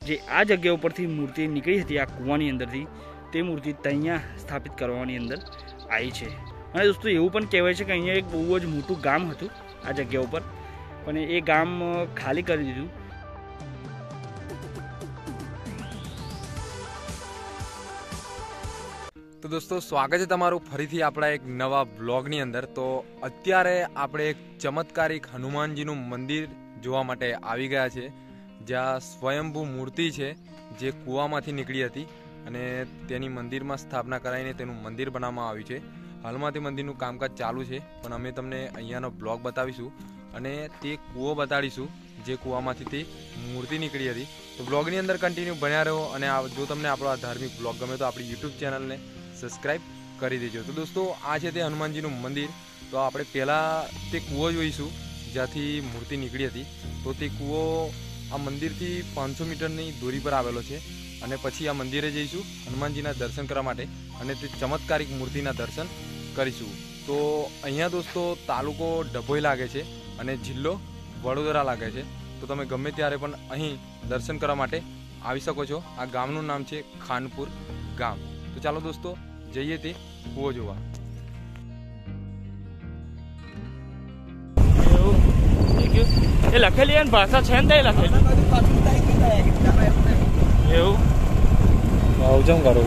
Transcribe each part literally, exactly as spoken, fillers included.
જે આ જગ્યા ઉપરથી મૂર્તિ નીકળી હતી આ કૂવાની અંદરથી, તે મૂર્તિ ત્યાં સ્થાપિત કરવાની અંદર આવી છે। અને દોસ્તો એવું પણ કહેવાય છે કે અહીંયા એક બહુ જ મોટું ગામ હતું આ જગ્યા ઉપર, પણ એ ગામ ખાલી કરી દીધું। તો દોસ્તો સ્વાગત છે તમારું ફરીથી આપણા એક નવા બ્લોગની અંદર। તો અત્યારે આપણે એક ચમત્કારિક હનુમાનજીનું મંદિર જોવા માટે આવી ગયા છે, જ્યાં સ્વયંભૂ મૂર્તિ છે જે કૂવામાંથી નીકળી હતી અને તેની મંદિરમાં સ્થાપના કરાવીને તેનું મંદિર બનાવવામાં આવ્યું છે। હાલમાં તે મંદિરનું કામકાજ ચાલુ છે, પણ અમે તમને અહીંયાનો બ્લોગ બતાવીશું અને તે કૂવો બતાડીશું જે કૂવામાંથી તે મૂર્તિ નીકળી હતી। તો બ્લોગની અંદર કન્ટિન્યુ બન્યા રહો અને જો તમને આપણો આ ધાર્મિક બ્લોગ ગમે તો આપણી યુટ્યુબ ચેનલને સબસ્ક્રાઈબ કરી દેજો। તો દોસ્તો આ છે તે હનુમાનજીનું મંદિર। તો આપણે પહેલાં તે કૂવો જોઈશું જ્યાંથી મૂર્તિ નીકળી હતી। તો તે કૂવો આ મંદિરથી પાંચસો મીટરની દૂરી પર આવેલો છે અને પછી આ મંદિરે જઈશું હનુમાનજીના દર્શન કરવા માટે અને તે ચમત્કારિક મૂર્તિના દર્શન કરીશું। તો અહીંયા દોસ્તો તાલુકો ડભોઈ લાગે છે અને જિલ્લો વડોદરા લાગે છે। તો તમે ગમે ત્યારે પણ અહીં દર્શન કરવા માટે આવી શકો છો। આ ગામનું નામ છે ખાનપુર ગામ। તો ચાલો દોસ્તો જઈએ તે કૂવો જોવા। એ લખેલી એની ભાષા છે ને લખેલી એવું આવજમ કરો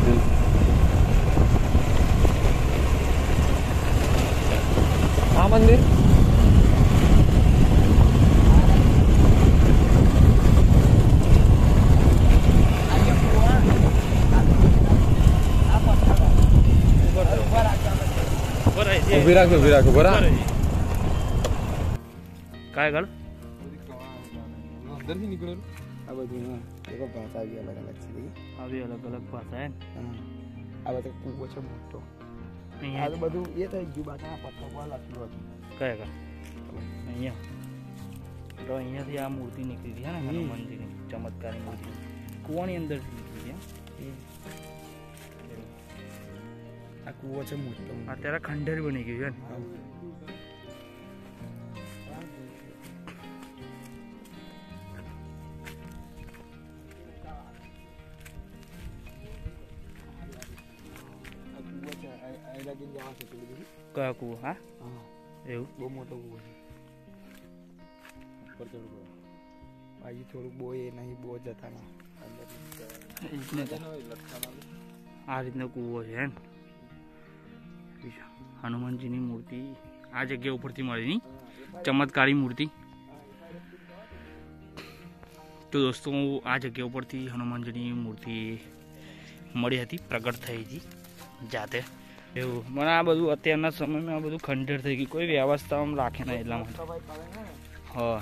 આ મંદિર ઉભી રાખો ઉભી રાખો બરાબર काय गल अंदर ही निकलो આ બધું હા એકો ભાષા આવી અલગ અલગ છે આવી અલગ અલગ ભાષા હે હા આ બધું કૂવો છે મોટો અહીંયા આ બધું એ થઈ ગયું બાકી પથ્થર પર લખેલું હતું કયા કા અહીંયા તો અહીંયાથી આ મૂર્તિ નીકળી હતી હે ને હનુમાનજીની ચમત્કારી મૂર્તિ કૂવાની અંદરથી નીકળી હતી આ કૂવો છે મોટો અત્યારે ખંડેર બની ગયું છે ને કયા કૂવો હા એવું બહુ મોટો કૂવો છે ઉપર ચડવું બાજુ થોડુંક બહુ એ નહીં બહુ જતા ના આ રીતનો કૂવો છે ને હનુમાનજીની મૂર્તિ આ જગ્યા ઉપરથી મળેલી ચમત્કારી મૂર્તિ। તો દોસ્તો આ જગ્યા ઉપરથી હનુમાનજીની મૂર્તિ મળી હતી, પ્રગટ થઈ હતી જાતે એવું। મને આ બધું અત્યારના સમયમાં આ બધું ખંડેર થઈ ગયું, કોઈ વ્યવસ્થા આમ રાખે ના એટલા માટે હા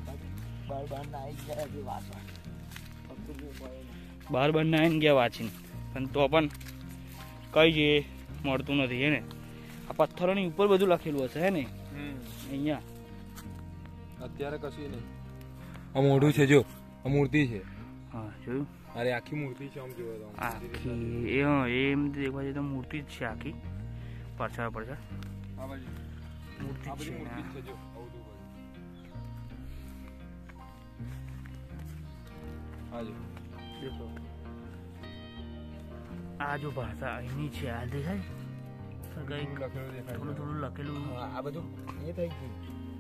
બાર બાર ના આવીને ગયા વાંચીને, પણ તો પણ કઈ જે મળતું નથી હે ને। આ પથ્થરોની ઉપર બધું લખેલું હશે હે ને અહીંયા અત્યારે કશું નહીં। આ મોઢું છે જો આ મૂર્તિ છે હા જોયું અરે આખી મૂર્તિ છે આમ જોવો તો આખી એ હા એમ દેખવા જઈએ તો મૂર્તિ જ છે આખી પાછળ પાછળ આ બાજુ મૂર્તિ આ બધી છે મૂર્તિ છે જો આવડું બધું આ જો દેખો આ જો ભાષા અહીંની છે આ દેખાય કઈ થોડું થોડું લખેલું આ બધું એ થઈ ગયું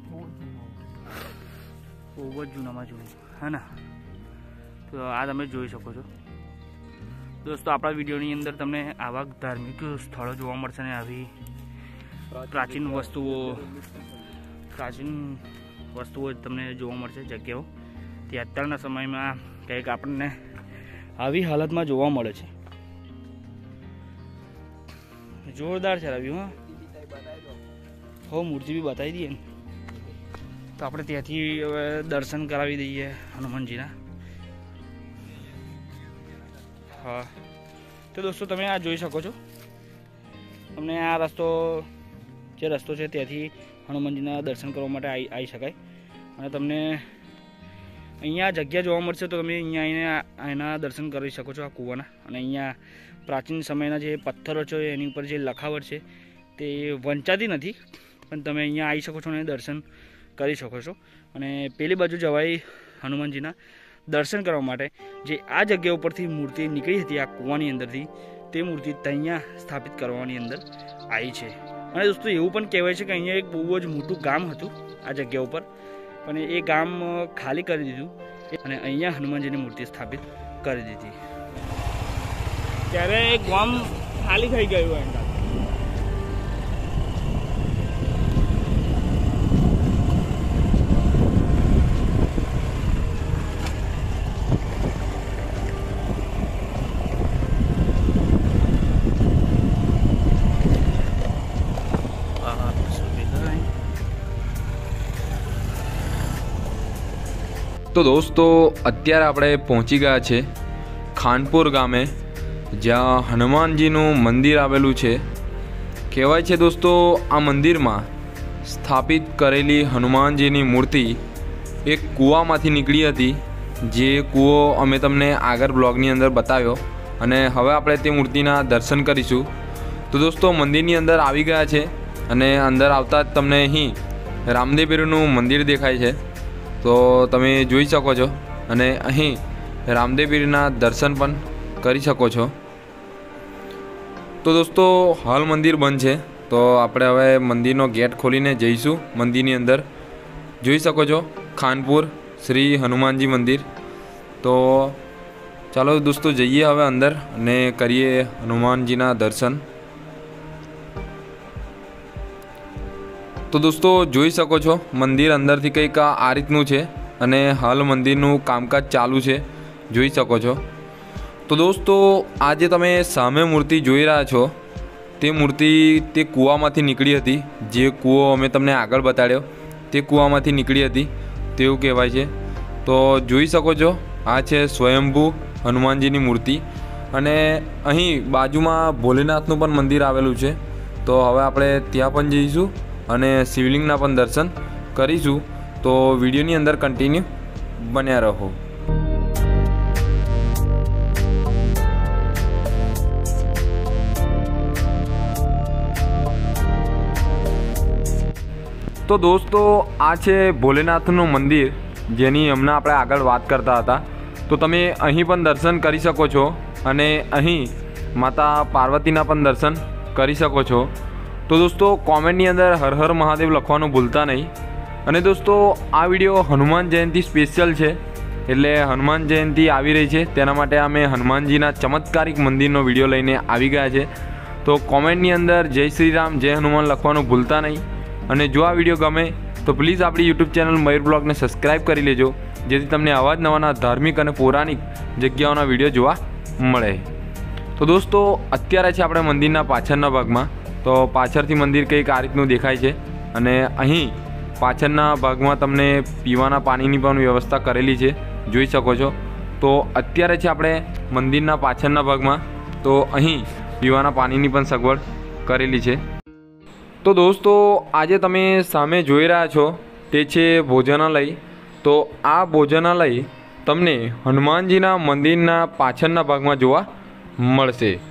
બહુ જ જૂનામાં જૂનું હે ને। તો આ તમે જોઈ શકો છો દોસ્તો આપણા વિડીયોની અંદર તમને આવા ધાર્મિક સ્થળો જોવા મળશે ને આવી પ્રાચીન વસ્તુઓ પ્રાચીન વસ્તુઓ તમને જોવા મળશે જગ્યાઓ તે અત્યારના સમયમાં કંઈક આપણને આવી હાલતમાં જોવા મળે છે। જોરદાર છે રવિ હા હો મૂર્તિ બી બતાવી દઈએ ને તો આપણે ત્યાંથી હવે દર્શન કરાવી દઈએ હનુમાનજીના। હા તો દોસ્તો તમે આ જોઈ શકો છો, તમને આ રસ્તો જે રસ્તો છે ત્યાંથી હનુમાનજીના દર્શન કરવા માટે આવી આવી શકાય અને તમને અહીંયા જગ્યા જોવા મળશે તો તમે અહીંયા આવીને એના દર્શન કરી શકો છો આ કૂવાના। અને અહીંયા પ્રાચીન સમયના જે પથ્થરો છે એની ઉપર જે લખાવટ છે તે વંચાતી નથી, પણ તમે અહીંયા આવી શકો છો અને દર્શન કરી શકો છો। અને પેલી બાજુ જવાય હનુમાનજીના દર્શન કરવા માટે જે આ જગ્યા ઉપરથી મૂર્તિ નીકળી હતી આ કૂવાની અંદરથી, તે મૂર્તિ ત્યાં સ્થાપિત કરવાની અંદર આવી છે. અને દોસ્તો એવું પણ કહેવાય છે કે અહીંયા એક બહુ જ મોટું ગામ હતું આ જગ્યા ઉપર, પણ એ ગામ ખાલી કરી દીધું અને અહીંયા હનુમાનજીની મૂર્તિ સ્થાપિત કરી દીધી. ત્યારે ગામ ખાલી થઈ ગયું એમ. તો દોસ્તો અત્યારે આપણે પહોંચી ગયા છે ખાનપુર ગામે, જ્યાં હનુમાનજીનું મંદિર આવેલું છે. કહેવાય છે દોસ્તો આ મંદિરમાં સ્થાપિત કરેલી હનુમાનજીની મૂર્તિ એક કૂવામાંથી નીકળી હતી, જે કૂવો અમે તમને આગળ બ્લોગની અંદર બતાવ્યો. અને હવે આપણે તે મૂર્તિના દર્શન કરીશું. તો દોસ્તો મંદિરની અંદર આવી ગયા છે અને અંદર આવતા જ તમને અહીં રામદેવપીરનું મંદિર દેખાય છે. તો તમે જોઈ શકો છો અને અહીં રામદેવપીરના દર્શન પણ કરી શકો છો. તો દોસ્તો હાલ મંદિર બંધ છે, તો આપણે હવે મંદિરનો ગેટ ખોલીને જઈશું મંદિરની અંદર. જોઈ શકો છો ખાનપુર શ્રી હનુમાનજી મંદિર. તો ચાલો દોસ્તો જઈએ હવે અંદર અને કરીએ હનુમાનજીના દર્શન. તો દોસ્તો જોઈ શકો છો મંદિર અંદરથી કંઈક આ રીતનું છે અને હાલ મંદિરનું કામકાજ ચાલુ છે, જોઈ શકો છો. તો દોસ્તો આ જે તમે સામે મૂર્તિ જોઈ રહ્યા છો તે મૂર્તિ તે કૂવામાંથી નીકળી હતી. જે કૂવો અમે તમને આગળ બતાડ્યો તે કૂવામાંથી નીકળી હતી તેવું કહેવાય છે. તો જોઈ શકો છો આ છે સ્વયંભૂ હનુમાનજીની મૂર્તિ. અને અહીં બાજુમાં ભોલેનાથનું પણ મંદિર આવેલું છે. તો હવે આપણે ત્યાં પણ જઈશું અને શિવલિંગના પણ દર્શન કરીશું. તો વિડીયોની અંદર કન્ટિન્યુ બન્યા રહો. તો દોસ્તો આ છે ભોલેનાથનું મંદિર, જેની હમણાં આપણે આગળ વાત કરતા હતા. તો તમે અહીં પણ દર્શન કરી શકો છો અને અહીં માતા પાર્વતીના પણ દર્શન કરી શકો છો. તો દોસ્તો કોમેન્ટની અંદર હર હર મહાદેવ લખવાનું ભૂલતા નહીં. અને દોસ્તો આ વિડીયો હનુમાન જયંતિ સ્પેશિયલ છે, એટલે હનુમાન જયંતિ આવી રહી છે તેના માટે અમે હનુમાનજીના ચમત્કારિક મંદિરનો વિડીયો લઈને આવી ગયા છે. તો કોમેન્ટની અંદર જય શ્રી રામ જય હનુમાન લખવાનું ભૂલતા નહીં. અને જો આ વિડીયો ગમે તો પ્લીઝ આપણી યુટ્યુબ ચેનલ મયુર બ્લોગને સબસ્ક્રાઈબ કરી લેજો, જેથી તમને આવા જ નવાના ધાર્મિક અને પૌરાણિક જગ્યાઓના વિડીયો જોવા મળે. તો દોસ્તો અત્યારે છે આપણે મંદિરના પાછળના ભાગમાં. તો પાછળથી મંદિર કંઈક આ રીતનું દેખાય છે અને અહીં પાછળના ભાગમાં તમને પીવાના પાણીની પણ વ્યવસ્થા કરેલી છે, જોઈ શકો છો. તો અત્યારે છે આપણે મંદિરના પાછળના ભાગમાં, તો અહીં પીવાના પાણીની પણ સગવડ કરેલી છે. તો દોસ્તો આજે તમે સામે જોઈ રહ્યા છો તે છે ભોજનાલય. તો આ ભોજનાલય તમને હનુમાનજીના મંદિરના પાછળના ભાગમાં જોવા મળશે.